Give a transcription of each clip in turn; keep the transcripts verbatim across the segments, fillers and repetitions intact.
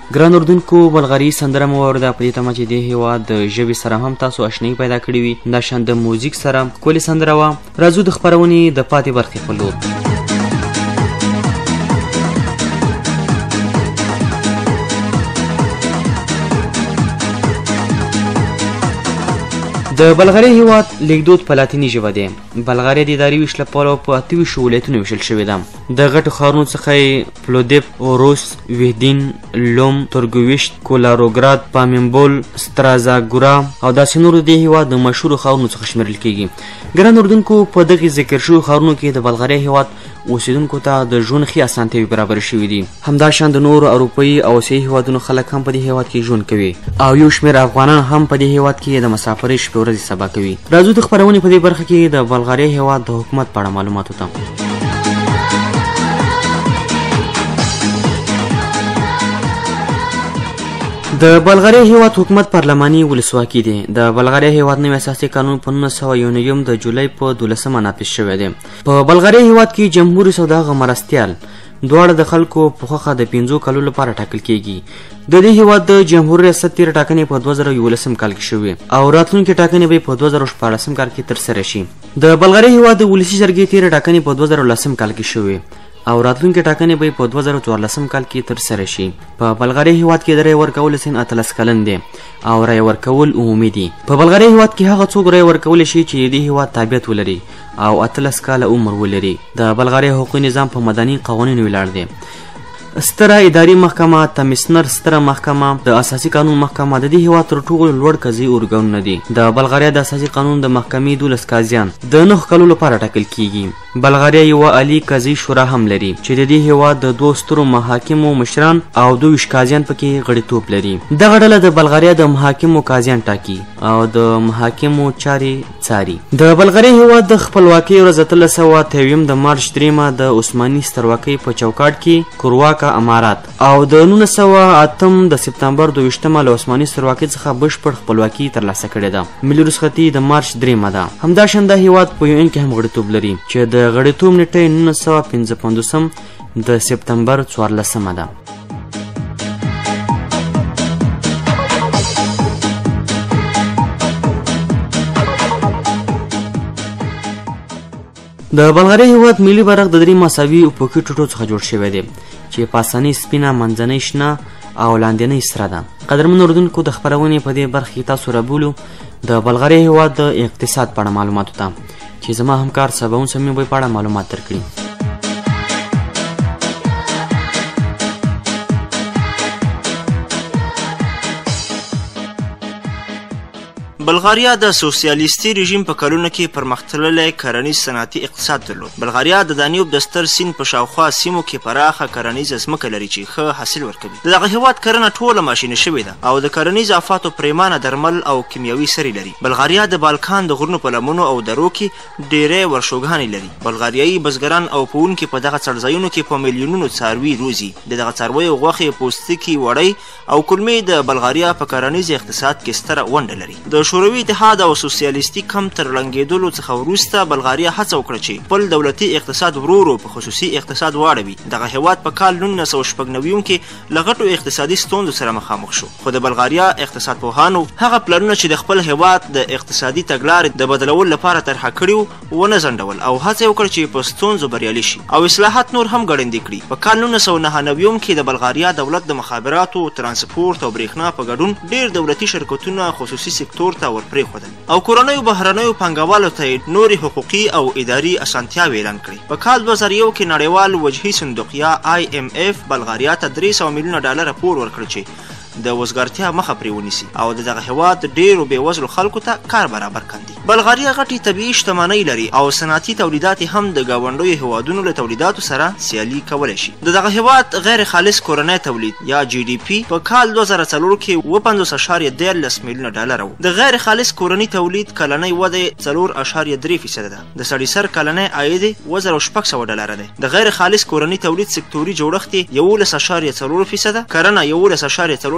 ګران اردوونکو بلغاري سندره مو واورېده په دې تمه چې دې هېواد د ژبې سره هم تاسو اشنایي پیدا کړې وي دا شان د موزیک سره ښکلې سندره وه. راځو د خپرونې د پاتې برخې په لور. د بلغاري هېواد لیکدود په لاتیني ژبه دی. بلغاریا د اداري ویش له پلوه په اته ویشتو ولایتونو ویشل شوې ده. د غټو ښارونو څخه یې پلودیف، اوروس، ویهدین، لوم، ترګویشت، کولاروګراد، پامینبول، سترازاګورا او داسې نورو د هېواد د مشهورو ښارونو څخه شمیرل کیږي. ګران اردوونکو په دغې ذکر شویو ښارونو کې د بلغاریا هېواد اوسیدونکو ته د ژوند ښې اسانتیاوې برابرې شوي دي. همداشان د نورو اروپایي او اسیایي هېوادونو خلک هم په دې هېواد کې ژوند کوي او یو شمېر افغانان هم په دې هېواد کې د مسافرۍ شپې ورځې سبا کوي. راځو د خپرونې په دې برخه کې د بلغاریا هېواد د حکومت په اړه معلومات وتم. د بلغاریا هېواد حکومت پارلماني ولسواکي دی. د بلغاریا هېواد نوی اساسي قانون په نولس سوه یو نوي د جولای په دولسمه نافذ شوی دی. په بلغاریا هېواد کې جمهور رئیس او د هغه مرستیال دواړه د خلکو په خوښه د پنځو کالو لپاره ټاکل کیږي. د دې هېواد د جمهور ریاست تېره ټاکنې په دوه زره یولسم کال کې شوې او راتلونکې ټاکنې به په دوه زره شپاړسم کال کې ترسره شي. د بلغاریا هېواد د ولسي جرګې تېره ټاکنې په دوه زره لسم کال کې شوې او راتلونکې ټاکنې به په دوه زره څوارلسم کال کې ترسره شي. په بلغاریا هېواد کې د رایې ورکولو سن اتلس کلن دی او رایې ورکول عمومي دي. په بلغاریا هېواد کې هغه څوک رایې ورکولی شي چې د دې هېواد تابعیت ولري او اتلس کاله عمر ولري. د بلغاریا حقوقي نظام په مدني قوانینو ولاړ دی. ستره اداري محکمه، تمیسنر ستره محکمه، د اساسي قانون محکمه د دې هېواد تر ټولو لوړ قضایي ارګانونه دي. د بلغاریا د اساسي قانون د محکمې دولس قاضیان د نهو کلو لپاره ټاکل کیږي. بلغاریا یوه عالي قضایي شورا هم لري چې د دې هېواد د دوو سترو محاکمو مشران او دوه ویشت قاضیان پکې غړیتوب لري. دغه ډله د بلغاریا د محاکمو قاضیان ټاکي او د محاکمو چارې څاري. د بلغاریا هېواد د خپلواکۍ ورځ اتلس سوه اته اویایم د مارچ دریمه د عثماني سترواکۍ په چوکاټ کې کورواکه امارات او د نولس سوه اتم د سپتمبر دوه ویشتمه له عثماني سترواکۍ څخه بشپړ خپلواکي ترلاسه کړې ده. ملي رخصتي د مارچ دریمه ده. همداشان دا هېواد په یو ان کې هم غړیتوب لري چې د غړیتوب نیټه یې نولس سوه پنځه پنځوسم د سپتمبر څوارلسمه ده. د بلغاریا هېواد ملي بیرغ د درې مساوي افقي ټوټو څخه جوړ شوی دی چې پاسنۍ سپینه، منځنۍ شنه او لاندنۍ سره ده. قدرمن اردوونکو د خپرونې په دې برخه کې تاسو رابولو د بلغاریا هېواد د اقتصاد په اړه معلوماتو ته چې زما همکار سباون سمي به په اړه معلومات درکړي. بلغاریا د سوسیالیستي رژیم په کلونو کې پرمختللی کرنیز صنعتي اقتصاد درلود. بلغاریا د دانیوب د ستر سیند په شاوخوا سیمو کې پراخه کرنیزه ځمکه لري چې ښه حاصل ورکوي. د دغه هېواد کرنه ټوله ماشیني شوې ده او د کرنیزو آفاتو پرېمانه درمل او کیمیاوي سرې لري. بلغاریا د بالکان د غرونو په لمنو او درو کې ډېرې ورشوګانې لري. بلغاریایي بزګران او پوونکي په دغه څړځایونو کې په میلیونونو څاروي روزي. د دغه څارویو غوښې، پوستکي، وړۍ او کولمې د بلغاریا په کرنیز اقتصاد کې ستره ونډه لري. د شوروي اتحاد او سوسیالیستي کم تر ړنګېدلو څخه وروسته بلغاریا هڅه وکړه چې خپل دولتي اقتصاد ورو ورو په خصوصي اقتصاد واړوي. دغه هېواد په کال نولس سوه شپږ نوي کې له غټو اقتصادي ستونزو سره مخامخ شو، خو د بلغاریا اقتصاد پوهانو هغه پلانونه چې د خپل هېواد د اقتصادي تګلارې د بدلولو لپاره طرحه کړي وو ونه ځنډول او هڅه یې وکړه چې په ستونزو بریالي شي او اصلاحات نور هم ګړندي کړي. په کال نولس سوه نهه نوي کې د بلغاریا دولت د مخابراتو، ترانسپورت او برېښنا په ګډون ډېر دولتي شرکتونه خصوصي سکتور ته ورپرېښودل او کورنیو بهرنیو پانګوالو ته یې نورې حقوقي او اداري اسانتیاوې اعلان کړې. په کال دوه زره یو کې نړیوال وجهي صندوق یا آی ایم اف بلغاریا ته درې سوه میلیونه ډالره پور ورکړ چې د وزګارتیا مخه پرې ونیسي او د دغه هېواد ډېرو بېوزلو خلکو ته کار برابر کاندي. بلغاریا غټې طبیعي شتمنۍ لري او صنعتي تولیدات هم د ګاونډیو هېوادونو له تولیداتو سره سیالي کولی شي. د دغه هېواد غیر خالص کورنی تولید یا جی ډي پي په کال دوه زره څلور کې اووه پنځوس اعشاریه دیارلس میلیونه ډالره و. د غیر خالص کورني تولید کلنۍ وده څلور اعشاریه درې فیصده ده. د سړي سر کلنی عاید اووه زره شپږ سوه ډالره دی. د غیر خالص کورني تولید سکتوري جوړښت یې یولس اعشاریه څلور فیصده، کرنه یولس اعشاریه څلور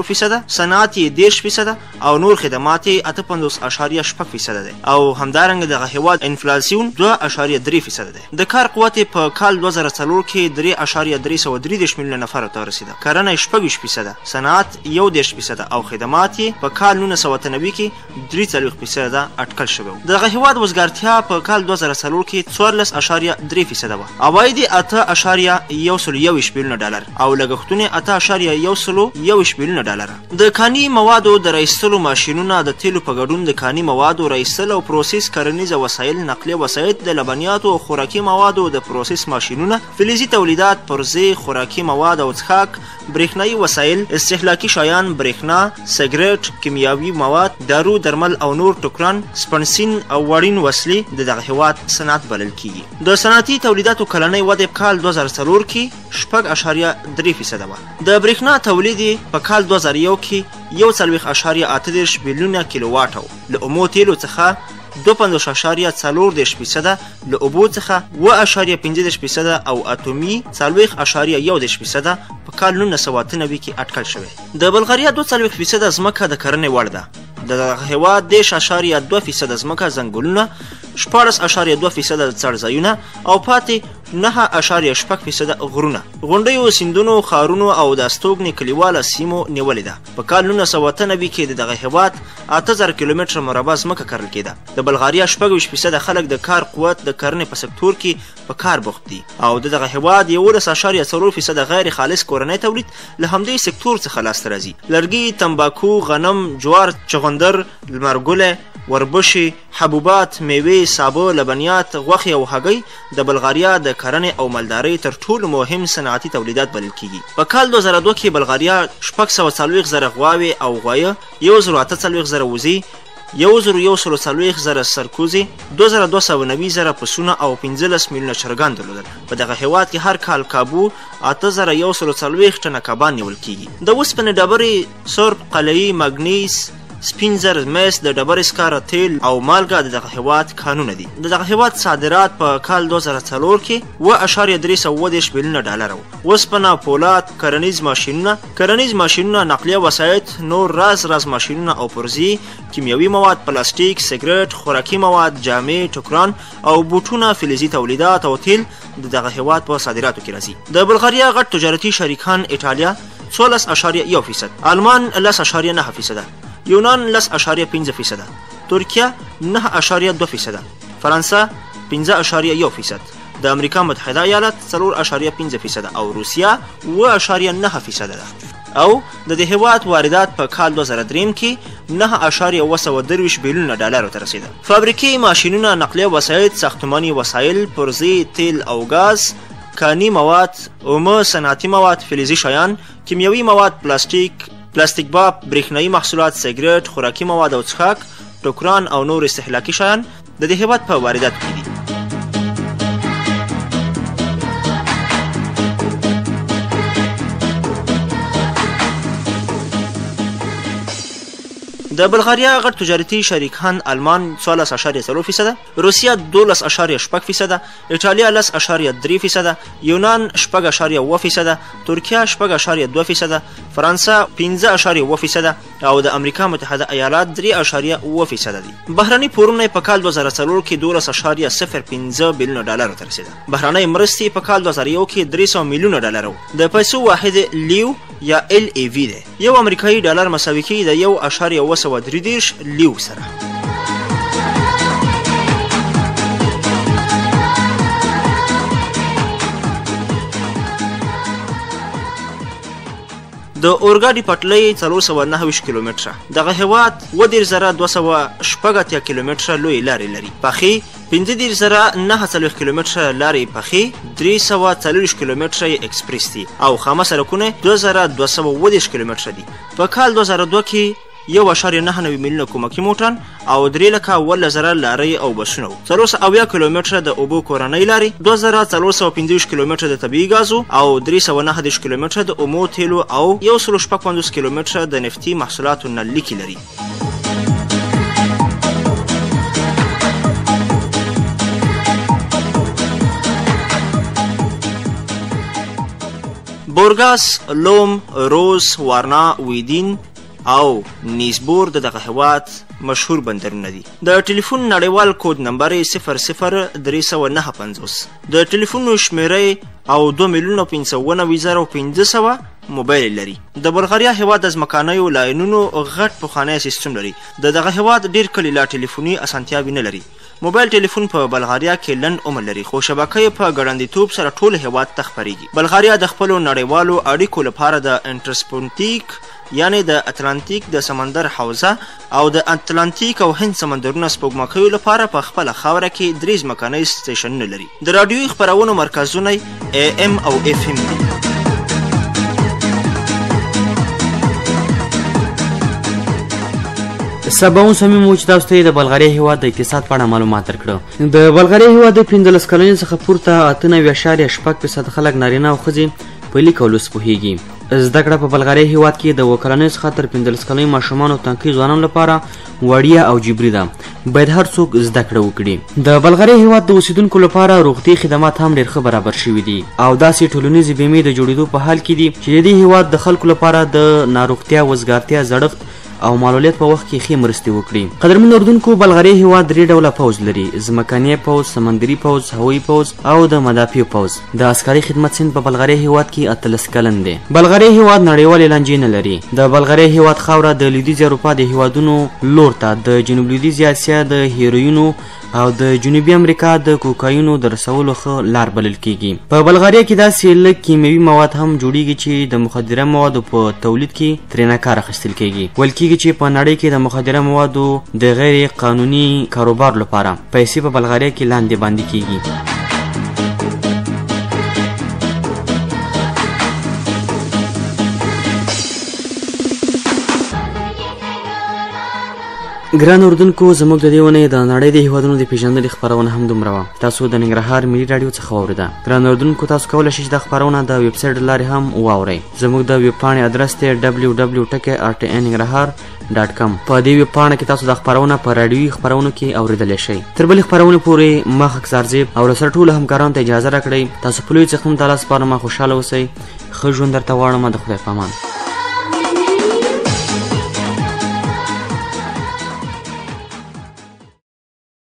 فیصده، صنعت یې دېرش فیصده او نور خدمات یې اته پنځوس اشاریه شپږ فیصده دی او همدارنګه دغه هیواد انفلاسیون دوه اشاریه درې فیصده دی. د کار قوت یې په کال دوه زره څلور کې درې اشاریه درې سوه درې دېرش میلیونه نفرو ته ورسېده. کرنه یې شپږ ویشت فیصده، صنعت یو دېرش فیصده او خدمات یې په کال نولس سوه اته نوي کې درې څلوېښت فیصده اټکل شوی و. دغه هیواد وزګارتیا په کال دوه زره څلور کې څوارلس اشاریه درې فیصده وه. عواید یې اته اشاریه یو سل یو ویشت میلیونه ډالر او لګښتونه یې اته اشاریه یو سل یو ویشت میلیونه ډالره. د کاني موادو د رایستلو ماشینونه، د تیلو په ګډون د کاني موادو رایستل او پروسس، کرنیزه وسایل، نقلیه وسایل، د لبنیاتو او خوراکي موادو د پروسس ماشینونه، فلزي تولیدات، پرزې، خوراکي مواد او څښاک، برېښنایي وسایل، استهلاکي شیان، برېښنا، سګرټ، کیمیاوي مواد، دارو درمل او نور ټوکران، سپنسین او وړین وسلې د دغه هیواد صنعت بلل کیږي. د صنعتي تولیداتو کلنۍ وده په کال دوه زره څلور کې شپږ اشاریه درې فیصده وه. د برېښنا تولید یې په کال دوه زره یو کې یو څلوېښت اشاریه اته دېرش میلیونه کیلو واټ و. له اومو تیلو څخه دوه پنځوس اشاریه څلور دېرش فیصده، له اوبو څخه اوه اشاریه پنځه دېرش فیصده او اتومي څلوېښت اشاریه یو دېرش فیصده په کال نولس سوه اته نوي کې اټکل شوی. د بلغاریا دوه څلوېښت فیصده ځمکه د کرنې وړ ده. د دغه هیواد دېرش اشاریه دوه فیصده ځمکه ځنګلونه، شپاړس اشاریه دوه فیصده څړځایونه او پاتې نهه اشاریه شپږ فیصده غرونه. غونډیو، سیندونو، ښارونو او د استوګنې کلیواله سیمو نیولې ده. په کال نولس سوه اته نوي کې د دغه هیواد اته زره کیلومتره مربع ځمکه کرل کېده. د بلغاریا شپږ ویشت فیصده خلک د کار قوت د کرنې په سکتور کې په کار بوخت دي او د دغه هیواد یولس اشاریه څلور فیصده غیر خالص کورنی تولید له همدې سکتور څخه لاسته راځي. لرګي، تنباکو، غنم، جوار، چغندر، لمرګله، وربشي، حبوبات، میوې، سابه، لبنیات، غوښې او هګۍ د بلغاریا د کرنې او مالدارۍ تر ټولو مهم صنعتي تولیدات بلل کیږي. په کال دوه زره دوه کې بلغاریا شپږ سوه څلوېښت زره غواوې او غوایه، یو زر اته څلوېښت زره وزې، یو زر یو سل څلوېښت زره سرکوزې، دوه زره دوه سوه نوي زره پسونه او پنځلس میلیونه چرګان درلودل. په دغه هیواد کې هر کال کابو اته زره یو سل څلوېښت ټنه کبان نیول کیږي. د اوسپنې ډبرې، سرب، قلعي، مګنیز، سپین زر، مس، د ډبرې سکاره، تیل او مالګه د دغه هیواد کانونه دي. د دغه هیواد صادرات په کال دوه زره څلور کې اوه اشاریه درې سوه اووه دېرش میلیونه ډالر و. اوسپنه، پولاد، کرنیز ماشینونه، کرنیز ماشینونه، نقلیه وسایل، نور راز راز ماشینونه او پرزې، کیمیاوي مواد، پلاستیک، سګرټ، خوراکي مواد، جامې، ټوکران او بوټونه، فلزي تولیدات او تیل د دغه هیواد په صادراتو کې راځي. د بلغاریا غټ تجارتي شریکان ایټالیا څوارلس اشاریه یو فیصد، آلمان لس اشاریه نهه فیصده، یونان لس اشاریه پنځه فیصده، ترکیه نه اشاریه دوه فیصده، فرانسه پنځه اشاریه یو فیصد، د امریکا متحده ایالات څلور اشاریه پنځه فیصده او روسیه اوه اشاریه نهه فیصده ده. او د دې هیواد واردات په کال دوه زره درې کې نه اشاریه اوه سوه درویشت میلیونه ډالرو ته رسېده. فابریکې، ماشینونه، نقلیه وسایل، ساختماني وسایل، پرزې، تیل او ګاز، کاني مواد، اومه، صنعتي مواد، فلزي شیان، کیمیاوي مواد، پلاستیک، پلاستیک باب، برېښنایي محصولات، سګرټ، خوراکي مواد او څښاک، ټوکران او نور استهلاکي شیان د دې هیواد په وارداتو کې دي. د بلغاریا غټ تجارتي شریکان آلمان څوارلس اشاریه څلور فیصده، روسیه دولس اشاریه شپږ فیصده، ایټالیا لس اشاریه درې فیصده، یونان شپږ اشاریه اوه فیصده، ترکیه شپږ اشاریه دوه فیصده، فرانسه پنځه اشاریه اوه فیصده او د امریکا متحده ایالات درې اشاریه اوه فیصده دي. بهرني پورونه په کال دوه زره څلور کې دولس اشاریه صفر پنځه میلیونه ډالرو ته رسېده. بهرنۍ مرستې په کال دوه زره یو کې درې سوه میلیونه ډالر و. د پیسو واحد لیو یا ال ای وی دی. یو امریکایي ډالر مساوي کیږي د یو اشاریه اوه سوه درې دېرش لیو سره. د اورګاډي پټلۍ څلور سوه نهه ویشت کیلومتره. دغه هیواد اوه دېرش زره دوه سوه شپږ اتیا کیلومتره لویې لارې لري. پخې پنځه دېرش زره نهه څلوېښت کیلومتره لارې پخې، درې سوه څلوېښت کیلومتره یې اکسپریس دي او خامه سړکونه دوه زره دوه سوه اوه دېرش کیلومتره دي. په کال دوه زره دوه کې یو اشاریه نهه نوي میلیونه کومکي موټران او درې لکه اوولس زره لارۍ او بسونه وو. څلور سوه اویا کیلومتره د اوبو کورنۍ لارې، دوه زره څلور سوه پنځه ویشت کیلومتره د طبیعي ګازو او درې سوه نهه دېرش کیلومتره د اومو تیلو او یو سل شپږ پنځوس کیلومتره د نفتي محصولاتو نل لیکې لري. بورګاس، لوم، روز، وارنا، ویدین او نیزبور د دغه هیواد مشهور بندرونه دي. د ټلیفون نړیوال کود نمبر صفر صفر درې سوه نهه پنځوس، د ټلیفون شمیرې او دوه میلیونه پنځه سوه نوي زره پنځه سوه موبایل لري. د بلغاریا هیواد د ځمکانیو لاینونو غټ پخوانی سیستم لري. د دغه هیواد ډیر کلي لا ټلیفوني اسانتیاوې نه لري. موبایل ټلیفون په بلغاریا کې لنډ عمر لري، خو شبکه یې په ګړندیتوب سره ټول هیواد ته خپریږي. بلغاریا د خپلو نړیوالو اړیکو لپاره د انټرسپونټیک یعنی د اتلانتیک د سمندر حوزه او د اتلانتیک او هند سمندرونه سپوږمکیو لپاره په خپله خاوره کې درې ځمکنۍ سټیشنونه لري. د راډیوي خپرونو مرکزونه ای ام او اف ام دي. سباون سمیم و چې تاسو ته د بلغاریا هیواد د اقتصاد په اړه معلومات درکړو. د بلغاریا هیواد د پنځلس کلنۍ څخه پورته اته نوي اعشاریه شپږ فیصد خلک نارینه او ښځې په لیک او لوست پوهیږي. زده کړه په بلغاریا هیواد کې د اوه کلنۍ څخه تر پنځلس کلنۍ ماشومانو او تنکي ځوانانو لپاره وړیا او جبري ده. باید هر څوک زده کړه وکړي. د بلغاریا هیواد د اوسیدونکو لپاره روغتي خدمات هم ډېر ښه برابر شوي دي او داسې ټولنیزې بیمې د جوړېدو په حال کې دي چې د دې هیواد د خلکو لپاره د ناروغتیا، وزګارتیا، زړښت او معلولیت په وخت کې ښې مرستې وکړي. قدرمن اردوونکو، بلغاریا هیواد درې ډوله پوځ لري: ځمکنی پوځ، سمندري پوځ، هوایي پوځ او د مدافعو پوځ. د عسکري خدمت سن په بلغاریا هیواد کې اتلس کلن دی. بلغاریا هیواد نړیوالې لانجې نه لري. د بلغاریا هیواد خاوره د لویدیځې اروپا د هیوادونو لور ته د جنوب لویدیځې اسیا د هیروینو او د جنوبي امریکا د کوکاینو د رسولو ښه لار بلل کیږي. په بلغاریا کې داسې لږ کیمیاوي مواد هم جوړیږي چې د مخدره موادو په تولید کې ترېنه کار اخیستل کیږي. ویل کیږي چې په نړۍ کې د مخدره موادو د غیر قانوني کاروبار لپاره پیسې په بلغاریا کې لاندې باندې کیږي. ګران اردوونکو، زموږ د دې ونې د نړۍ د هیوادونو د پیژندنې خپرونه هم دومره وه. تاسو د ننګرهار ملي راډیو څخه واورېده. ګران اردوونکو، تاسو کولی شئ چې دا خپرونه د ویب سایټ له لارې هم واورئ. زموږ د ویب پاڼې ادرس دی ډبلیو ډبلیو ټکی آر ټي ان ننګرهار ډاټ کم. په دې ویب پاڼه کې تاسو دا خپرونه په راډیوي خپرونو کې اورېدلی شئ. تر بلې خپرونې پورې ما خاکسار زیب او له سره ټولو همکارانو ته اجازه راکړئ. تاسو په لوی څښتن تعالی سپارم. خوشحاله اوسئ. ښه ژوند درته غواړم. د خدای په امان.